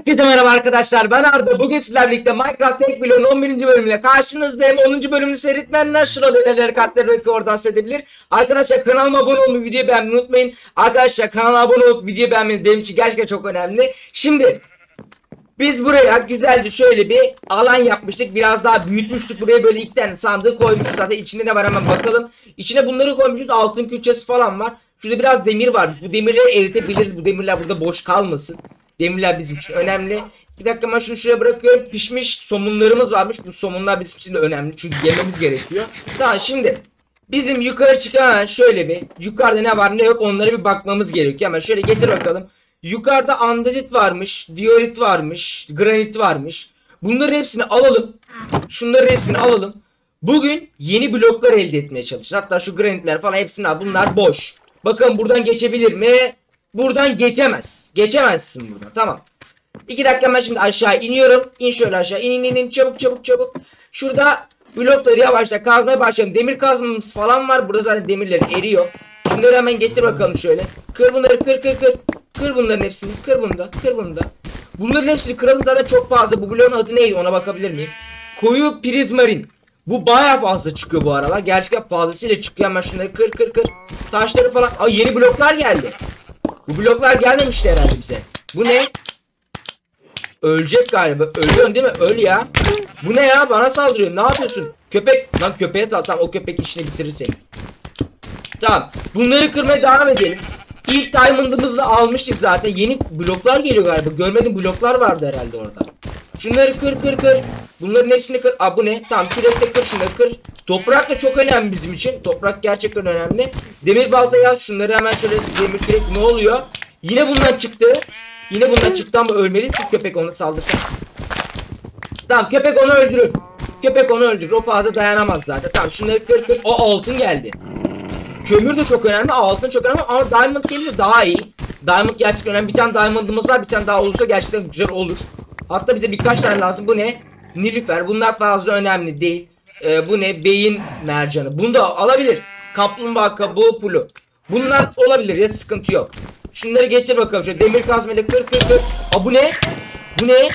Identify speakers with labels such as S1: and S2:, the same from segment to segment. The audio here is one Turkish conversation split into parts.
S1: Herkese merhaba arkadaşlar, ben Arda. Bugün sizlerle birlikte Minecraft Tek Bloğun 11. bölümüyle karşınızdayım. 10. bölümünü seyretmeyenler şurada ilerleri kartları belki oradan seyredebilir. Arkadaşlar kanalıma abone olmayı, videoyu beğenmeyi unutmayın. Arkadaşlar kanala abone olup videoyu beğenmeniz benim için gerçekten çok önemli. Şimdi biz buraya güzelce şöyle bir alan yapmıştık. Biraz daha büyütmüştük. Buraya böyle 2 tane sandığı koymuşuz. Zaten içinde ne var hemen bakalım. İçine bunları koymuşuz. Altın külçesi falan var. Şurada biraz demir varmış. Bu demirleri eritebiliriz. Bu demirler burada boş kalmasın. Demirler bizim için önemli. Bir dakika, ben şunu şuraya bırakıyorum. Pişmiş somunlarımız varmış. Bu somunlar bizim için de önemli. Çünkü yememiz gerekiyor. Tamam, şimdi bizim yukarı çıkan şöyle bir. Yukarıda ne var ne yok onlara bir bakmamız gerekiyor. Hemen şöyle getir bakalım. Yukarıda andezit varmış. Diorit varmış. Granit varmış. Bunların hepsini alalım. Şunların hepsini alalım. Bugün yeni bloklar elde etmeye çalışacağız. Hatta şu granitler falan hepsini al. Bunlar boş. Bakın buradan geçebilir mi? Buradan geçemez. Geçemezsin buradan. Tamam. 2 dakika, ben şimdi aşağı iniyorum. İn şöyle aşağı. İn çabuk çabuk çabuk. Şurada blokları yavaşça kazmaya başlayalım. Demir kazmamız falan var. Burada zaten demirler eriyor. Şunları hemen getir bakalım şöyle. Kır bunları, kır. Kır bunların hepsini. Kır bunu da. Kır bunu da. Bunların hepsini kıralım, zaten çok fazla. Bu bloğun adı neydi ona bakabilir miyim? Koyu prizmarin. Bu bayağı fazla çıkıyor bu aralar. Gerçekten fazlasıyla çıkıyor. Hemen şunları kır. Taşları falan. Ay, yeni bloklar geldi. Bu bloklar gelmemişti herhalde bize. Bu ne? Ölecek galiba. Ölüyorsun değil mi? Öl ya. Bu ne ya? Bana saldırıyor. Ne yapıyorsun? Köpek. Lan köpeğe sal. Tamam, o köpek işini bitirir seni. Tamam. Bunları kırmaya devam edelim. İlk diamond'ımızı da almıştık zaten. Yeni bloklar geliyor galiba. Görmedim, bloklar vardı herhalde orada. Şunları kır. Bunların hepsini kır. Aa, bu ne? Tamam, kürekle kır, şunları kır. Toprak da çok önemli bizim için. Toprak gerçekten önemli. Demir balta yaz. Şunları hemen şöyle demir kürek. Ne oluyor? Yine bundan çıktı. Yine bundan çıktı ama ölmeliyiz ki köpek onu saldırsa. Tamam, köpek onu öldürür. Köpek onu öldürür. O fazla dayanamaz zaten. Tamam, şunları kır. O altın geldi. Kömür de çok önemli. Altın çok önemli ama diamond gelirse daha iyi. Diamond gerçekten önemli. Bir tane diamond'ımız var. Bir tane daha olursa gerçekten güzel olur. Hatta bize birkaç tane lazım. Bu ne? Nilüfer. Bunlar fazla önemli değil. Bu ne? Beyin mercanı. Bunu da alabilir. Kaplumbağa kabuğu pulu. Bunlar olabilir ya, sıkıntı yok. Şunları getir bakalım. Şöyle demir kazmayla kır. Aa, bu ne? Bu ne?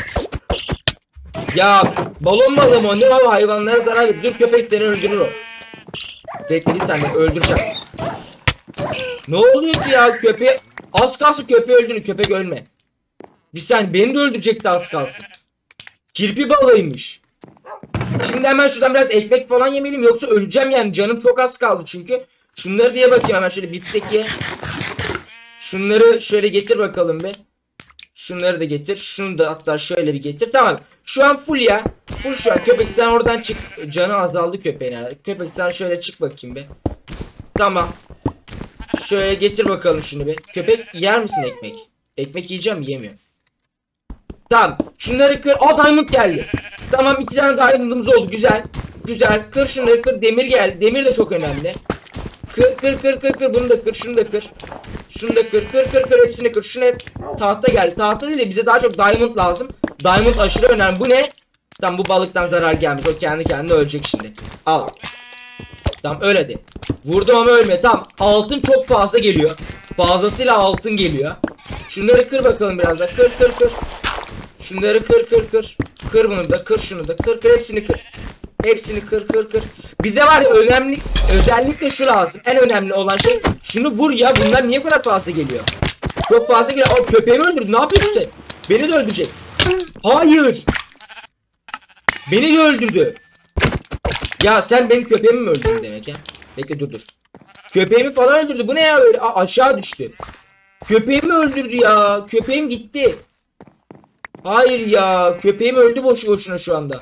S1: Ya balon balığı mı? Ne var, hayvanlara zarar verir. Dur, köpek seni öldürür o. Bekle bir saniye, öldüreceğim. Ne oluyor ki ya köpeğe? Az kalsın köpeği öldürür. Köpek ölme. Bir saniye, beni de öldürecekti az kalsın. Kirpi balığıymış. Şimdi hemen şuradan biraz ekmek falan yemeliyim, yoksa öleceğim yani, canım çok az kaldı çünkü. Şunları diye bakayım hemen, şöyle bitteki. Şunları şöyle getir bakalım be. Şunları da getir. Şunu da hatta şöyle bir getir. Tamam. Şu an full ya. Full şu an. Köpek sen oradan çık. Canı azaldı köpeğin herhalde. Köpek sen şöyle çık bakayım be. Tamam. Şöyle getir bakalım şunu be. Köpek yer misin ekmek? Ekmek yiyeceğim mi? Yemiyor. Tamam. Şunları kır. Aa, diamond geldi. Tamam, 2 tane diamond'ımız oldu. Güzel. Güzel. Kır şunları kır. Demir geldi. Demir de çok önemli. Kır. Bunu da kır. Şunu da kır. Şunu da kır. Hepsini kır. Şuna hep tahta geldi. Tahta değil de bize daha çok diamond lazım. Diamond aşırı önemli. Bu ne? Tamam, bu balıktan zarar gelmiş. O kendi kendine ölecek şimdi. Al. Tamam, öyle de. Vurdum ama ölme. Tamam. Altın çok fazla geliyor. Fazlasıyla altın geliyor. Şunları kır bakalım biraz da. Kır. Şunları kır. Kır bunu da. Kır şunu da. Kır. Hepsini kır. Hepsini kır. Bize var ya, önemli özellikle şu lazım. En önemli olan şey, şunu vur ya. Bunlar niye bu kadar fazla geliyor? Çok fazla geliyor. Aa, köpeğimi öldürdü. Ne yapıyorsun sen? Beni de öldürecek. Hayır. Beni de öldürdü. Ya sen benim köpeğimi mi öldürdün demek ya? Bekle, dur. Köpeğimi falan öldürdü. Bu ne ya böyle? Aa, aşağı düştü. Köpeğimi öldürdü ya. Köpeğim gitti. Hayır ya. Köpeğim öldü boşu boşuna şu anda.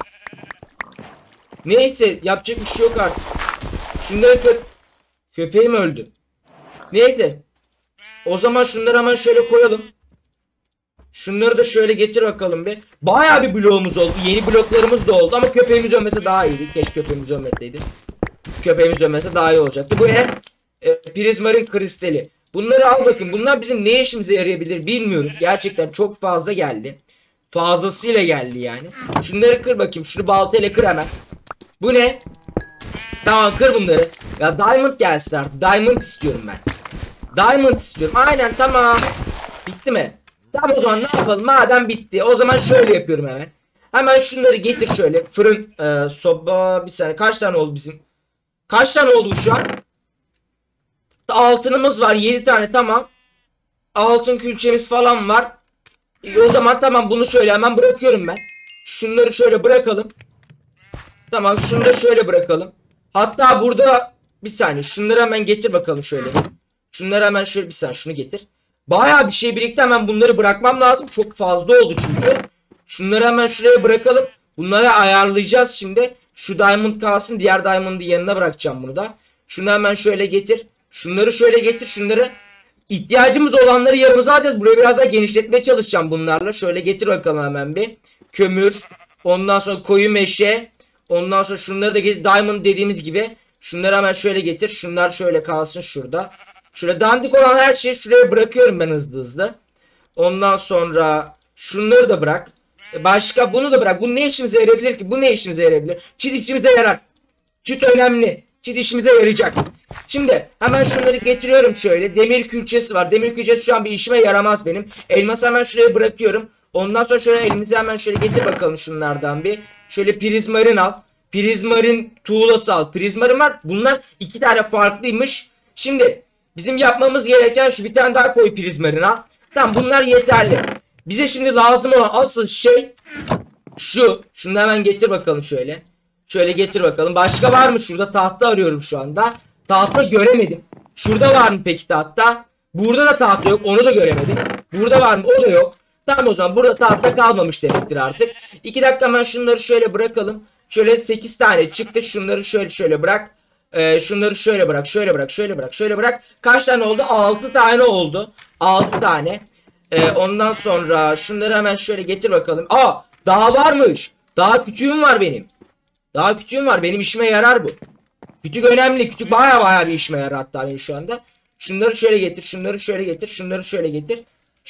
S1: Neyse, yapacak bir şey yok artık. Şunları kır. Köpeğim öldü. Neyse. O zaman şunları hemen şöyle koyalım. Şunları da şöyle getir bakalım be. Bayağı bir bloğumuz oldu. Yeni bloklarımız da oldu ama köpeğimiz ölmese daha iyiydi. Keşke köpeğimiz ölmeseydi. Köpeğimiz ölmese daha iyi olacaktı. Bu ne? Prizmarin kristali. Bunları al bakın. Bunlar bizim ne işimize yarayabilir bilmiyorum. Gerçekten çok fazla geldi. Fazlasıyla geldi yani. Şunları kır bakayım. Şunu baltayla kır hemen. Bu ne? Tamam, kır bunları. Ya diamond gelsin artık. Diamond istiyorum ben. Diamond istiyorum. Aynen, tamam. Bitti mi? Tamam, o zaman ne yapalım? Madem bitti. O zaman şöyle yapıyorum hemen. Hemen şunları getir şöyle. Fırın, soba, bir saniye. Kaç tane oldu bizim? Kaç tane oldu şu an? Altınımız var 7 tane, tamam. Altın külçemiz falan var. O zaman tamam, bunu şöyle hemen bırakıyorum ben. Şunları şöyle bırakalım. Tamam, şunu da şöyle bırakalım. Hatta burada bir saniye şunları hemen getir bakalım şöyle. Şunları hemen şöyle bir saniye şunu getir. Bayağı bir şey birikti, hemen bunları bırakmam lazım. Çok fazla oldu çünkü. Şunları hemen şuraya bırakalım. Bunları ayarlayacağız şimdi. Şu diamond kalsın, diğer diamond'ı yanına bırakacağım bunu da. Şunu hemen şöyle getir. Şunları şöyle getir, şunları. İhtiyacımız olanları yanımıza alacağız. Burayı biraz daha genişletmeye çalışacağım bunlarla. Şöyle getir bakalım hemen bir. Kömür. Ondan sonra koyu meşe. Ondan sonra şunları da getir. Diamond dediğimiz gibi. Şunları hemen şöyle getir. Şunlar şöyle kalsın şurada. Şöyle dandik olan her şeyi şuraya bırakıyorum ben hızlı hızlı. Ondan sonra şunları da bırak. Başka bunu da bırak. Bu ne işimize yarayabilir ki? Bu ne işimize yarayabilir? Çit işimize yarar. Çit önemli. Çit işimize yarayacak. Şimdi hemen şunları getiriyorum şöyle. Demir külçesi var. Demir külçesi şu an bir işime yaramaz benim. Elması hemen şuraya bırakıyorum. Ondan sonra şöyle elimizi hemen şöyle getir bakalım şunlardan bir. Şöyle prizmarin al. Prizmarin tuğlası al. Prizmarin var. Bunlar 2 tane farklıymış. Şimdi bizim yapmamız gereken şu, bir tane daha koy prizmarin al. Tamam, bunlar yeterli. Bize şimdi lazım olan asıl şey şu. Şunu hemen getir bakalım şöyle. Şöyle getir bakalım. Başka var mı şurada? Tahta arıyorum şu anda. Tahta göremedim. Şurada var mı peki tahta? Burada da tahta yok. Onu da göremedim. Burada var mı? O da yok. Tamam, o zaman burada tahta kalmamış demektir artık. 2 dakika hemen şunları şöyle bırakalım. Şöyle 8 tane çıktı. Şunları şöyle bırak. Şunları şöyle bırak. Şöyle bırak. Şöyle bırak. Şöyle bırak. Kaç tane oldu? 6 tane oldu. 6 tane. Ondan sonra şunları hemen şöyle getir bakalım. Aa, daha varmış. Daha kütüğüm var benim. Daha kütüğüm var. Benim işime yarar bu. Kütük önemli. Kütük baya bir işime yarar hatta benim şu anda. Şunları şöyle getir. Şunları şöyle getir. Şunları şöyle getir.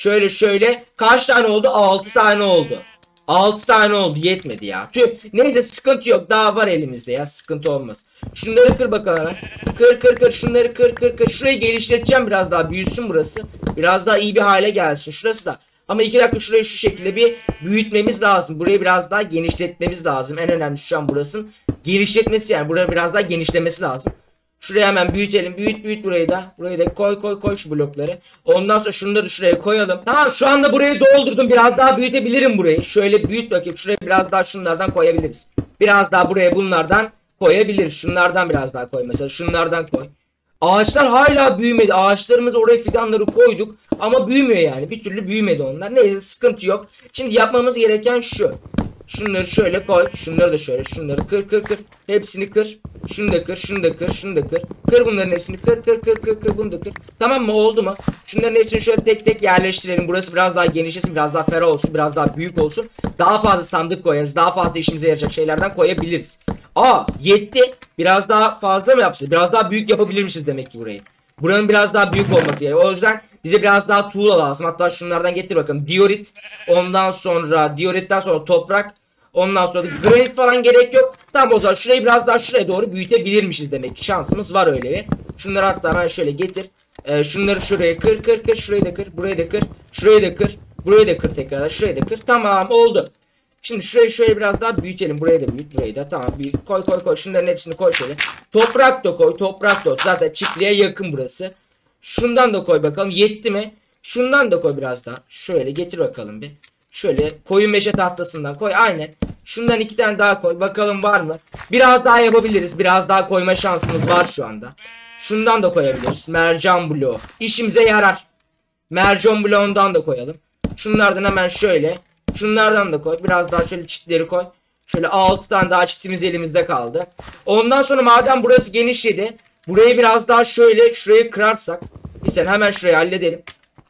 S1: Şöyle. Kaç tane oldu? 6 tane oldu. 6 tane oldu. Yetmedi ya. Tüh. Neyse, sıkıntı yok. Daha var elimizde ya. Sıkıntı olmaz. Şunları kır bakalım hemen. Kır. Şunları kır. Şurayı geliştireceğim, biraz daha büyüsün burası. Biraz daha iyi bir hale gelsin. Şurası da. Ama 2 dakika şurayı şu şekilde bir büyütmemiz lazım. Burayı biraz daha genişletmemiz lazım. En önemlisi şu an burasının genişletmesi, yani buraya biraz daha genişlemesi lazım. Şuraya hemen büyütelim. Büyüt burayı da. Burayı da koy şu blokları. Ondan sonra şunları da şuraya koyalım. Tamam, şu anda burayı doldurdum. Biraz daha büyütebilirim burayı. Şöyle büyüt bakayım. Şuraya biraz daha şunlardan koyabiliriz. Biraz daha buraya bunlardan koyabiliriz. Şunlardan biraz daha koy mesela. Şunlardan koy. Ağaçlar hala büyümedi. Ağaçlarımız, oraya fidanları koyduk. Ama büyümüyor yani. Bir türlü büyümedi onlar. Neyse, sıkıntı yok. Şimdi yapmamız gereken şu. Şunları şöyle koy. Şunları da şöyle. Şunları kır. Hepsini kır. Şunu da kır. Şunu da kır. Kır bunların hepsini. Kır. Bunu da kır. Tamam mı? Oldu mu? Şunların hepsini şöyle tek tek yerleştirelim. Burası biraz daha genişlesin. Biraz daha ferah olsun. Biraz daha büyük olsun. Daha fazla sandık koyarız. Daha fazla işimize yarayacak şeylerden koyabiliriz. Aa, yetti. Biraz daha fazla mı yapsın? Biraz daha büyük yapabilirmişiz demek ki burayı. Buranın biraz daha büyük olması gerekiyor. O yüzden bize biraz daha tuğla lazım. Hatta şunlardan getir bakalım. Diorit. Ondan sonra dioritten sonra toprak. Ondan sonra da granit falan gerek yok. Tamam, o zaman şurayı biraz daha şuraya doğru büyütebilirmişiz demek ki. Şansımız var öyle bir. Şunları hatta ben şöyle getir. Şunları şuraya kır. Şurayı da kır. Burayı da kır. Şurayı da kır. Burayı da kır tekrardan. Şurayı da kır. Tamam, oldu. Şimdi şurayı şöyle biraz daha büyütelim. Burayı da büyüt. Burayı da tamam. Koy. Şunların hepsini koy şöyle. Toprak da koy. Toprak da. Zaten çiftliğe yakın burası. Şundan da koy bakalım. Yetti mi? Şundan da koy biraz daha. Şöyle getir bakalım bir. Şöyle koyu meşe tahtasından koy. Aynen. Şundan 2 tane daha koy. Bakalım var mı? Biraz daha yapabiliriz. Biraz daha koyma şansımız var şu anda. Şundan da koyabiliriz. Mercan bloğu. İşimize yarar. Mercan bloğundan da koyalım. Şunlardan hemen şöyle. Şunlardan da koy. Biraz daha şöyle çitleri koy. Şöyle 6 tane daha çitimiz elimizde kaldı. Ondan sonra madem burası genişledi. Burayı biraz daha şöyle şuraya kırarsak. Bir sen hemen şurayı halledelim.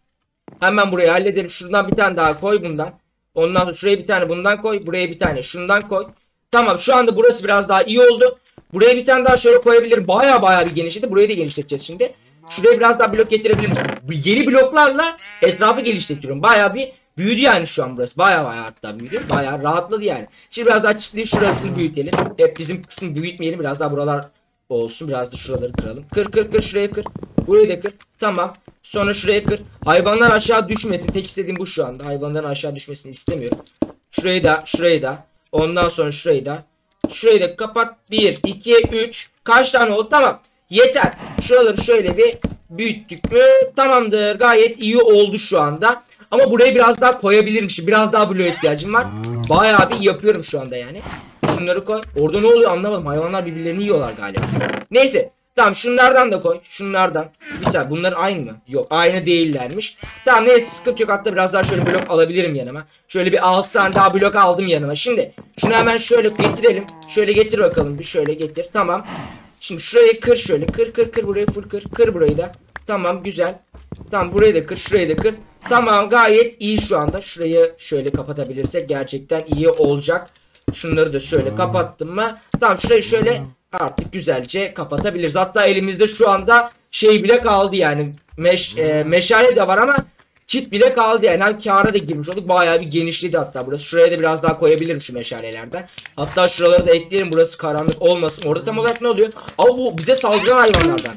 S1: Hemen burayı halledelim. Şuradan bir tane daha koy bundan. Ondan sonra şuraya bir tane bundan koy. Buraya bir tane şundan koy. Tamam, şu anda burası biraz daha iyi oldu. Buraya bir tane daha şöyle koyabilirim. Baya bir genişledi. Burayı da genişleteceğiz şimdi. Şuraya biraz daha blok getirebilir misin? Bu yeni bloklarla etrafı genişletiyorum. Baya bir büyüdü yani şu an burası. Baya hatta büyüdü. Baya rahatladı yani. Şimdi biraz daha çiftliği şurasını büyütelim. Hep bizim kısmı büyütmeyelim. Biraz daha buralar olsun. Biraz da şuraları kıralım. Kır şuraya kır. Burayı da kır. Tamam. Sonra şuraya kır. Hayvanlar aşağı düşmesin. Tek istediğim bu şu anda. Hayvanların aşağı düşmesini istemiyorum. Şurayı da. Ondan sonra şurayı da. Şurayı da kapat. 1, 2, 3. Kaç tane oldu? Tamam. Yeter. Şuraları şöyle bir büyüttük mü? Tamamdır. Gayet iyi oldu şu anda. Ama burayı biraz daha koyabilirmişim. Biraz daha bloğa ihtiyacım var. Bayağı bir yapıyorum şu anda yani. Şunları koy. Orada ne oluyor anlamadım. Hayvanlar birbirlerini yiyorlar galiba. Neyse. Tamam şunlardan da koy. Şunlardan. Bir saniye bunların aynı mı? Yok aynı değillermiş. Tamam neyse sıkıntı yok. Hatta biraz daha şöyle blok alabilirim yanıma. Şöyle bir 6 tane daha blok aldım yanıma. Şimdi şunu hemen şöyle getirelim. Şöyle getir bakalım. Bir şöyle getir. Tamam. Şimdi şurayı kır şöyle. Kır burayı full kır. Kır burayı da. Tamam güzel. Tamam burayı da kır. Şurayı da kır. Tamam gayet iyi şu anda. Şurayı şöyle kapatabilirsek gerçekten iyi olacak. Şunları da şöyle kapattım mı? Tamam şurayı şöyle artık güzelce kapatabiliriz. Hatta elimizde şu anda şey bile kaldı yani. Meşale de var ama çit bile kaldı yani. Hem kâra da girmiş olduk. Bayağı bir genişledi hatta burası. Şuraya da biraz daha koyabilirim şu meşalelerden. Hatta şuraları da ekleyelim. Burası karanlık olmasın. Orada tam olarak ne oluyor? Ama bu bize saldıran hayvanlardan.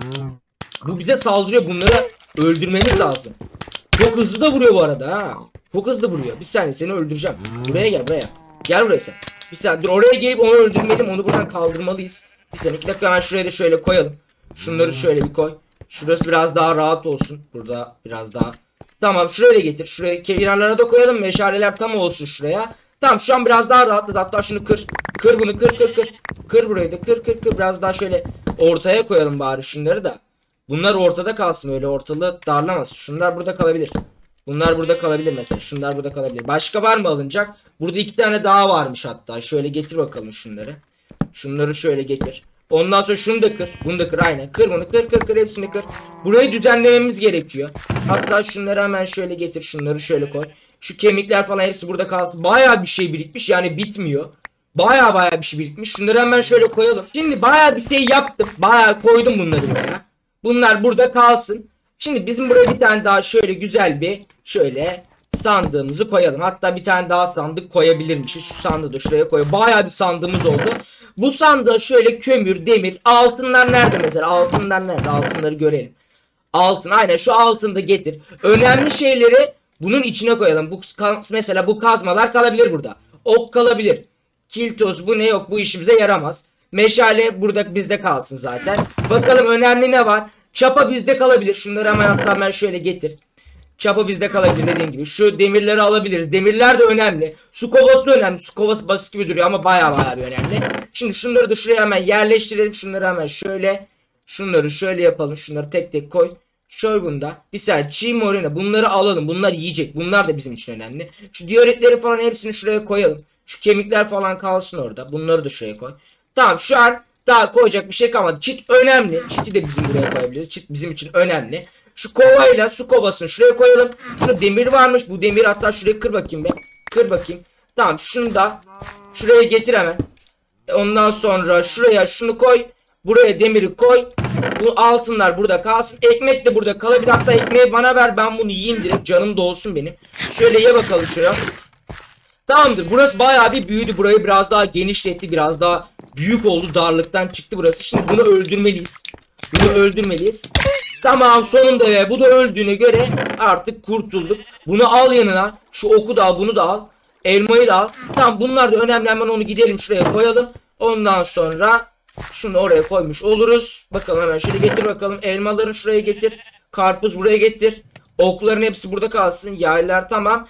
S1: Bu bize saldırıyor. Bunları öldürmemiz lazım. Çok hızlı da vuruyor bu arada ha. Çok hızlı vuruyor. Bir saniye seni öldüreceğim. Buraya gel buraya. Gel buraya sen. Bir saniye dur oraya gelip onu öldürmeliyim. Onu buradan kaldırmalıyız. Bir saniye 2 dakika hemen şuraya da şöyle koyalım. Şunları şöyle bir koy. Şurası biraz daha rahat olsun. Burada biraz daha. Tamam şuraya da getir. Şuraya kenarlara da koyalım. Meşaleler tam olsun şuraya. Tamam şu an biraz daha rahatladı. Hatta şunu kır. Kır bunu kır. Kır burayı da kır. Biraz daha şöyle ortaya koyalım bari şunları da. Bunlar ortada kalsın öyle ortalığı darlamasın. Şunlar burada kalabilir. Bunlar burada kalabilir mesela. Şunlar burada kalabilir. Başka var mı alınacak? Burada 2 tane daha varmış hatta. Şöyle getir bakalım şunları. Şunları şöyle getir. Ondan sonra şunu da kır. Bunu da kır aynen. Kır bunu kır hepsini kır. Burayı düzenlememiz gerekiyor. Hatta şunları hemen şöyle getir. Şunları şöyle koy. Şu kemikler falan hepsi burada kalsın. Bayağı bir şey birikmiş yani bitmiyor. Bayağı bir şey birikmiş. Şunları hemen şöyle koyalım. Şimdi bayağı bir şey yaptım. Bayağı koydum bunları buraya. Bunlar burada kalsın. Şimdi bizim buraya bir tane daha şöyle güzel bir şöyle sandığımızı koyalım. Hatta bir tane daha sandık koyabilirmişiz. Şu sandığı da şuraya koy. Bayağı bir sandığımız oldu. Bu sandığa şöyle kömür, demir, altınlar nerede mesela? Altınlar nerede? Altınları görelim. Altın aynen şu altını da getir. Önemli şeyleri bunun içine koyalım. Bu mesela bu kazmalar kalabilir burada. Ok kalabilir. Kiltoz bu ne yok bu işimize yaramaz. Meşale burada bizde kalsın zaten. Bakalım önemli ne var? Çapa bizde kalabilir. Şunları hemen hatta ben şöyle getir. Çapa bizde kalabilir dediğim gibi. Şu demirleri alabiliriz. Demirler de önemli. Su kovası da önemli. Su kovası basit gibi duruyor ama bayağı bir önemli. Şimdi şunları da şuraya hemen yerleştirelim. Şunları hemen şöyle. Şunları şöyle yapalım. Şunları tek tek koy. Şöyle bunda. Bir saniye çiğ morena. Bunları alalım. Bunlar yiyecek. Bunlar da bizim için önemli. Şu diyoritleri falan hepsini şuraya koyalım. Şu kemikler falan kalsın orada. Bunları da şuraya koy. Tamam şu an daha koyacak bir şey kalmadı. Çit önemli. Çiti de bizim buraya koyabiliriz. Çit bizim için önemli. Şu kovayla su kovasını şuraya koyalım. Şurada demir varmış. Bu demir hatta şuraya kır bakayım be. Kır bakayım. Tamam şunu da şuraya getir hemen. Ondan sonra şuraya şunu koy. Buraya demiri koy. Bu altınlar burada kalsın. Ekmek de burada kalabilir. Hatta ekmeği bana ver. Ben bunu yiyeyim direkt. Canım dolsun benim. Şöyle ye bakalım şuraya. Tamamdır. Burası bayağı bir büyüdü. Burayı biraz daha genişletti. Biraz daha büyük oldu. Darlıktan çıktı burası. Şimdi bunu öldürmeliyiz. Bunu öldürmeliyiz. Tamam sonunda ve bu da öldüğüne göre artık kurtulduk. Bunu al yanına. Şu oku da al. Bunu da al. Elmayı da al. Tamam bunlar da önemli. Hemen onu gidelim şuraya koyalım. Ondan sonra şunu oraya koymuş oluruz. Bakalım hemen şöyle getir bakalım. Elmalarını şuraya getir. Karpuz buraya getir. Okların hepsi burada kalsın. Yaylar tamam.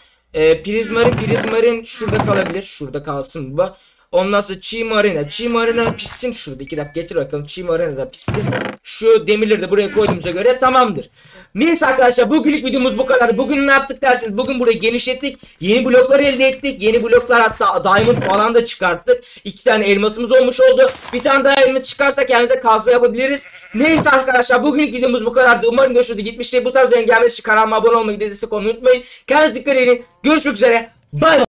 S1: Prizmarin şurada kalabilir. Şurada kalsın bu. Ondan sonra çiğ marina. Çiğ marina pişsin şurada. 2 dakika getir bakalım. Çiğ marina da pişsin. Şu demirleri de buraya koyduğumuza göre tamamdır. Neyse arkadaşlar bugünlük videomuz bu kadar. Bugün ne yaptık derseniz bugün burayı genişlettik. Yeni bloklar elde ettik. Yeni bloklar hatta diamond falan da çıkarttık. 2 tane elmasımız olmuş oldu. Bir tane daha elmas çıkarsak kendimize kazma yapabiliriz. Neyse arkadaşlar bugünlük videomuz bu kadardı. Umarım hoşunuza gitmiştir. Bu tarz videoların gelmesi için kanalıma abone olmayı, destek olmayı unutmayın. Kendinize dikkat edin. Görüşmek üzere. Bye.